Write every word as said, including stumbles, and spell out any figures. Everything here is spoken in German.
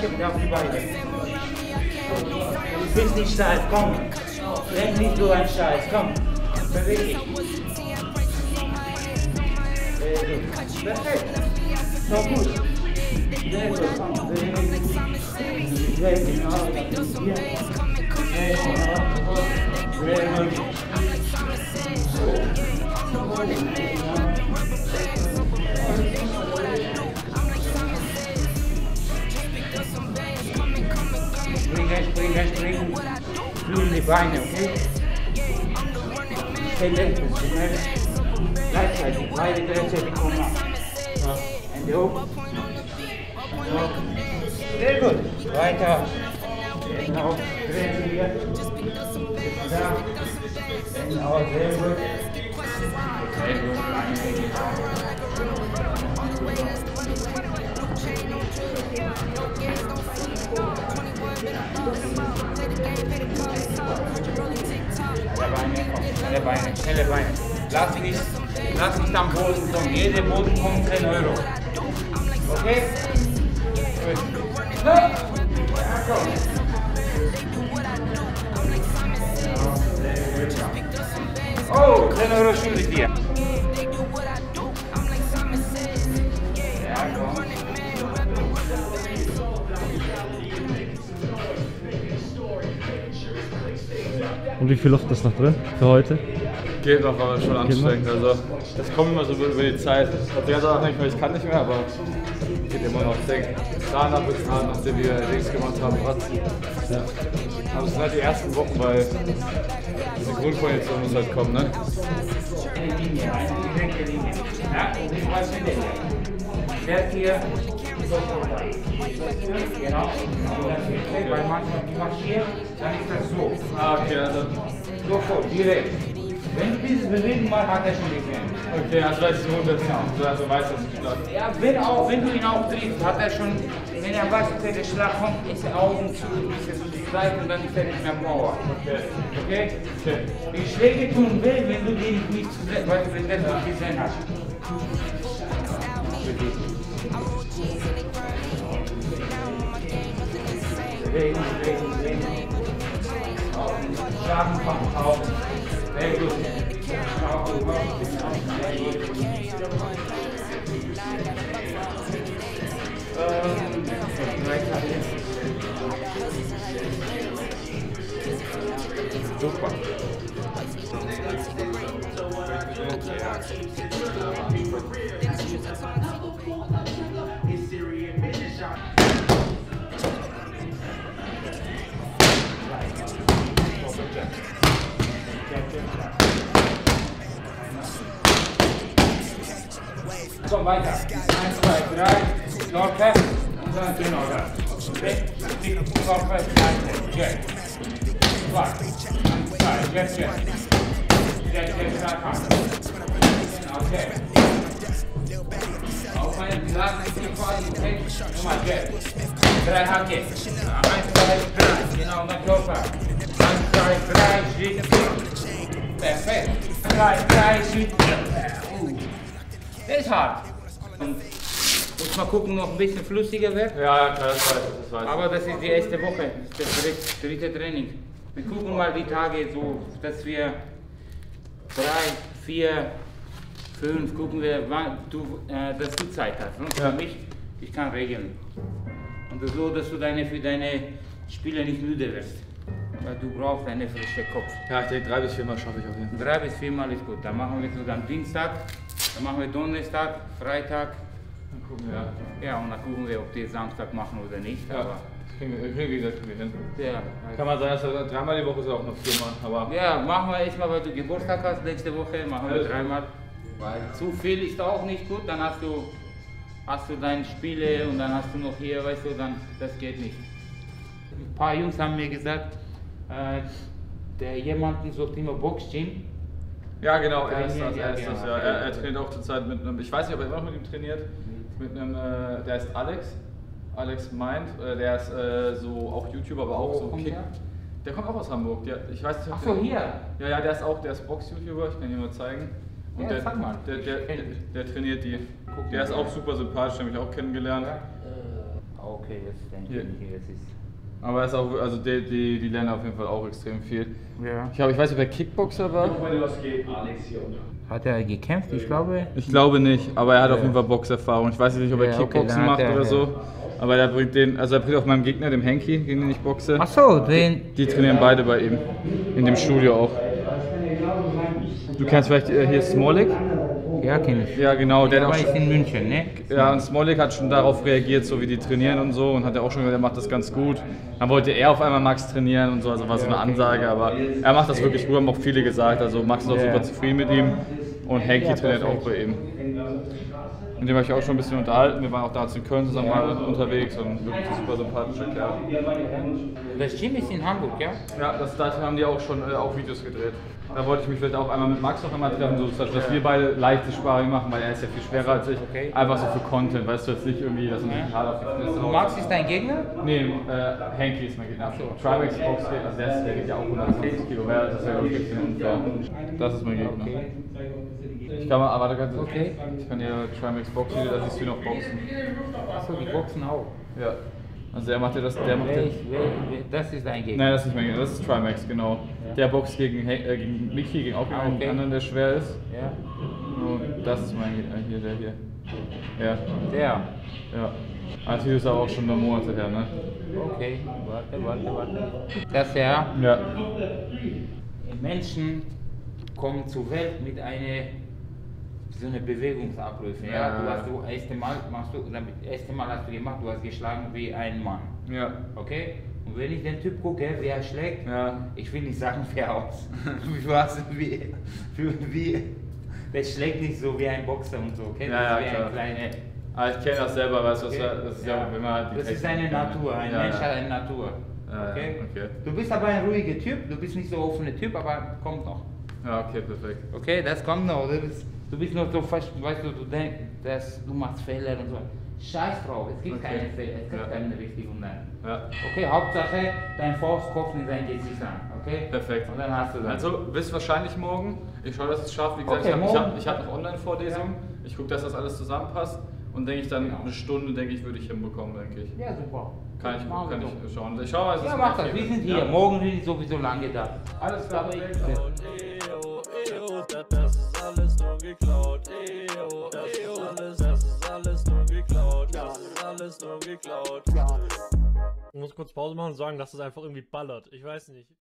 Gleiche mit auf die Beine. Du bist nicht steif, komm. Denk nicht so ein Scheiß, komm. Beweg dich. Sehr gut. Perfekt. So gut. Sehr gut, komm. Beweg dich. Sehr genau. Hier. Sehr genau. Sehr gut. Springen, springen, springen. Flügel die Beine, okay? Hände, schnell. Gleichzeitig, beide gleichzeitig kommen ab. Hände hoch. So. Sehr gut. Weiter. Genau. Drehen hier. Da. Genau, sehr gut. Sehr gut. Schnelle Beine, schnelle Beine, schnelle Beine. Lass nicht, lass nicht am Boden kommen. Jeder Boden kommt zehn Euro. Okay? Gut. Ja, komm. Oh, zehn Euro schuldig dir. Ja, komm. Und wie viel Luft ist noch drin für heute? Geht noch, aber schon anstrengend. Also, das kommt immer so über die Zeit. Also, die ganze Sache nicht mehr, ich kann nicht mehr, aber geht immer noch. Ich denke, Zahn ab bis Zahn, nachdem wir Dings gemacht haben, Ratzen. Ja. Aber es sind halt die ersten Wochen, weil diese Grundkondition muss halt kommen, ne? Eine Linie, eine direkte Linie. Ja, das war schnell. Der hier, so vorbei. Genau. Und das hier, weil manchmal die marschieren, dann ist das so. Ah, okay, also. Sofort, direkt. Wenn du dieses Bewegen mal hat er schon gesehen. Okay, also weiß ich runterziehen, also weiß das nicht klar. Ja, wenn, auch, wenn du ihn auch triffst, hat er schon, wenn er weiß, dass der Schlag kommt, ist er Augen zu, ist er zu die Seite und dann ist er nicht mehr Power. Okay. Okay? Okay. Die Schläge tun weh, wenn du den nicht zu sehen, weil du den nicht gesehen hast. Bewegen, bewegen, bewegen. Schlagen vom Augen. Sehr gut. Schau, du machst den Augen. Sehr gut. Ähm, super. Komm weiter. Eins, zwei, drei. Läuft und dann genau das. Okay? Nicht Kopf, Jet. Zwei. Eins, zwei. Jet, Jet. Jet, Jet, stark. Okay. Auf einen Glas ist hier quasi, okay? Nochmal Jet. Drei Hacke. Eins, zwei, drei. Genau, mein Körper. Eins, zwei, drei. Schritt. Perfekt. Drei, drei, Schritt. Der ist hart. Und muss mal gucken, noch ein bisschen flüssiger wird. Ja, ja, klar, das weiß ich. Das weiß ich. Aber das ist die erste Woche, das dritte, dritte Training. Wir gucken mal die Tage so, dass wir drei, vier, fünf, gucken wir, wann du, äh, dass du Zeit hast. Und für ja. mich, ich kann regeln. Und das so, dass du deine, für deine Spiele nicht müde wirst. Weil du brauchst einen frischen Kopf. Ja, ich denke, drei bis viermal schaffe ich auf jeden Fall. Drei bis viermal ist gut. Dann machen wir sogar am Dienstag, dann machen wir Donnerstag, Freitag. Dann gucken wir, ja. Ja, und dann gucken wir, ob die Samstag machen oder nicht. Ja, Aber, das kriegen wir, kriegen wir, wie gesagt, kriegen wir hin. ja, Kann man sagen, dass er dreimal die Woche ist, auch noch viermal. Aber ja, machen wir erstmal, weil du Geburtstag hast, nächste Woche machen wir Ja, dreimal. Weil zu viel ist auch nicht gut, dann hast du, hast du deine Spiele und dann hast du noch hier, weißt du, dann, das geht nicht. Ein paar Jungs haben mir gesagt, äh, der jemanden sucht immer Boxgym. ja, genau, er ist Trainiert, das, er ja, ist das, genau. ja. Er, er trainiert auch zurzeit mit einem, ich weiß nicht, ob er immer noch mit ihm trainiert, mit einem, äh, der heißt Alex, Alex Mind, äh, der ist äh, so auch YouTuber, aber auch Wo so kommt Kick. der? Der kommt auch aus Hamburg, der, ich weiß nicht, ob Ach so, der, hier? Ja, ja, der ist auch, der ist Box-YouTuber, ich kann dir mal zeigen. Und Ja, der, sag mal. Der, der, der, der trainiert die. Guck Der mal. ist auch super sympathisch, den habe ich auch kennengelernt. Ja. Okay. okay, jetzt denke Hier. ich, es ist... Aber er ist auch, also die, die, die lernen auf jeden Fall auch extrem viel. Ja. Ich, glaube, ich weiß nicht, ob er Kickboxer war. Hat er gekämpft? Ich glaube... Ich glaube nicht, aber er hat Ja. auf jeden Fall Boxerfahrung. Ich weiß nicht, ob er Ja, okay, Kickboxen dann hat macht er- oder ja. so. Aber er bringt den, also er bringt auch meinem Gegner, dem Henki, gegen den ich boxe. Ach so, den... Die trainieren beide bei ihm. In dem Studio auch. Du kennst vielleicht äh, hier Smolik? Ja, kenn ich. Ja, genau. Der Der hat war auch jetzt schon, in München, ne? ja, und Smolik hat schon darauf reagiert, so wie die trainieren und so. Und hat ja auch schon gesagt, er macht das ganz gut. Dann wollte er auf einmal Max trainieren und so, also war so eine Ansage. Aber er macht das wirklich gut, haben auch viele gesagt. Also Max ist auch Ja. super zufrieden mit ihm. Und Henki trainiert auch bei ihm. Mit dem habe ich auch schon ein bisschen unterhalten. Wir waren auch damals in Köln zusammen mal unterwegs und wirklich ein super sympathischer Kerl. Das Gym ist in Hamburg, ja? Ja, das, da haben die auch schon äh, auch Videos gedreht. Da wollte ich mich vielleicht auch einmal mit Max noch einmal treffen, so dass wir beide leichtes Sparring machen, weil er ist ja viel schwerer als ich. Okay. Einfach so für Content, weißt du, jetzt nicht irgendwie, dass man total auf die Fresse haut. Max ist dein Gegner? Nee, äh, Henki ist mein Gegner. Tribex Box, also der, ist, der geht ja auch hundertzwanzig Kilo mehr, das wäre wirklich unfair. Das ist mein Gegner. Ich kann mal, aber warte ganz Okay. Ich kann hier Trimax Box Video, da siehst du ihn noch boxen. Achso, die boxen auch. Ja. Also der macht ja das, der macht Wer ja. ist, wer, wer, das ist dein Gegner? Nein, das ist nicht mein Gegner, das ist Trimax, genau. Der boxt gegen, Hen- äh, gegen Mickey, gegen auch gegen Ah, einen okay. anderen, der schwer ist. Ja. Und das ist mein Gegner, hier, der hier. Ja, Der. ja. Das Video ist aber auch schon ein Monate her, ne? Okay, warte, warte, warte. Das ja. Ja. Menschen kommen zur Welt mit einer so eine Bewegungsabläufe. Ja, Ja. du hast du erste Mal machst du, das erste Mal hast du gemacht, du hast geschlagen wie ein Mann. Ja. Okay? Und wenn ich den Typ gucke, wie er schlägt, Ja. ich will nicht sagen, wer aus. Du hast wie, wie, wie, der schlägt nicht so wie ein Boxer und so, okay? Ja, Das ja, ist wie klar. ein kleiner. Ah, ich kenne das selber, weißt du, Okay. das, das ist ja, wenn man die Das ist Technik eine kennt. Natur, ein Ja, Mensch ja. hat eine Natur. Ja, Okay? ja, okay. Du bist aber ein ruhiger Typ, du bist nicht so offener Typ, aber kommt noch. Ja, okay, perfekt. Okay, das kommt noch. Du bist, du bist noch so fast, weißt du, du denkst, dass du machst Fehler und so. Scheiß drauf, es gibt Okay. keine Fehler, es gibt Ja. keine richtig und nein. Ja. Okay, Hauptsache dein Faust kommt in dein Gesicht an, okay? Perfekt. Und dann hast du das. Also, bis wahrscheinlich morgen. Ich schaue, dass ich es schaffe. Wie gesagt, Okay, ich habe ich morgen. hab, ich hab noch Online-Vorlesungen. Ich gucke, dass das alles zusammenpasst. Und denke ich dann, Genau. eine Stunde, denke ich, würde ich hinbekommen, denke ich. Ja, super. Kann ich, Machen wir kann so. ich schauen. Ich schaue mal, es Ja, ist mach das, okay. wir sind hier. Ja. Morgen bin ich sowieso lange da. Alles klar, Aber ich- perfekt. Eo, eo, das, das ist alles nur geklaut. Eo, das ist alles, das ist alles nur geklaut. Das ist alles nur geklaut. Ich muss kurz Pause machen und sagen, dass es einfach irgendwie ballert. Ich weiß nicht.